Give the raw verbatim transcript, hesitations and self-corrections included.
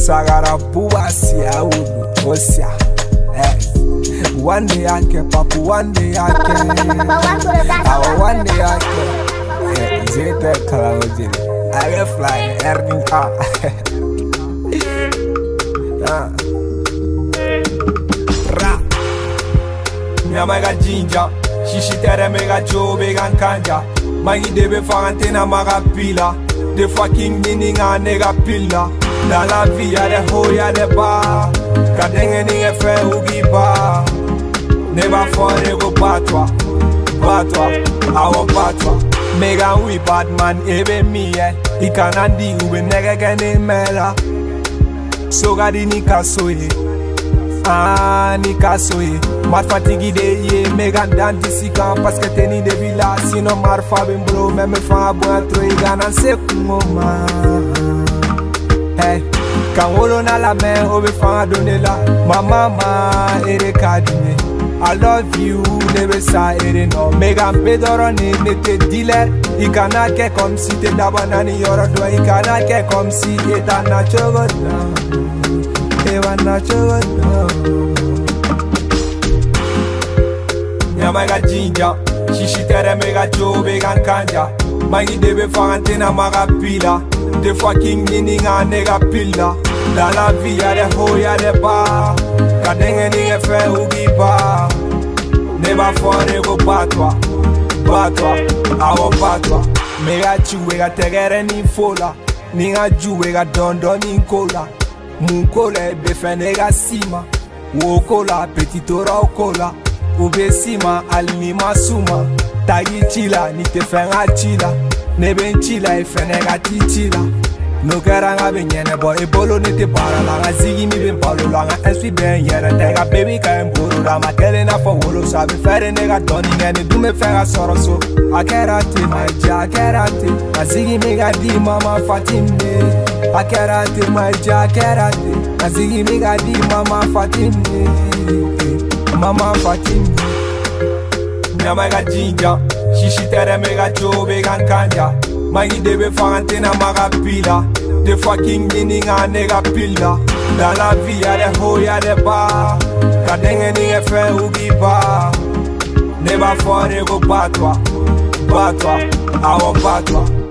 sagara buasia ulu osia. One day I can, Papa, one day I can. Our one day I can. Zeta Kalawajin. I can fly, Erning car. Ra. Nyamaga jinja. Shishi tere mega joe vegan kanja. Mangi debe fantina maga pila. The fucking meaning a nega pilla. Dans la vie y'a des hauts, y'a des bas. Kadenge ninge fe ugi ba. Never for ego batwa, batwa, awo batwa. Mega we bad man ebe mi eh. Ikanandi ube nege kene mela. Sogadi nika soye, ah nika soye. Mat fatigi de ye mega danti sikan paske teni de villa. Sino marfa bimbro meme fa bon troi ganan se kumoma. Hey, kan wolo na la main obe fa donner la. Ma mama ere kadine. I love you, never sa ere no. Mega pedoro ni nete dealer. I kana ke comme si te dabana ni yoro do. I kana ke comme si eta na chogoda. Ewa na chogoda. Nyamaga jinja. Shishi tere mega joe vegan kanja. Mangi debe fantina maga pila. The fucking meaning a nega pilla. Dans la vie y'a des hauts, y'a des bas. Kadenge ninge fe ugi ba. Never for ego batwa, batwa, awo batwa. Mega chuwega tegere ni fola. Ninga juwega dondo ni kola. Munkola ebe fenega sima. Wokola petitora okola. Ube sima alima suma. Tagi chila ni te fenga chila. Neben chila e fenega ti chila. No keranga benyene boy e bolo ni te para la nga zigi mi ben palo la nga eswi ben yere tega baby ka mburu da ma tele na fo wolo sabe fere nega doni ngene du me fera soro so akerate my ja akerate azigi mi ga di mama fatime akerate my ja akerate azigi mi ga di mama fatime mama fatime nyama ga jinja shishi tere mega joe vegan kanja. Mangi debe fantina maga pila. The fucking meaning a nega pilla. Dans la vie y'a des hauts, y'a des bas. Kadenge ninge fe ugi ba. Never for ego batwa, batwa, awo batwa.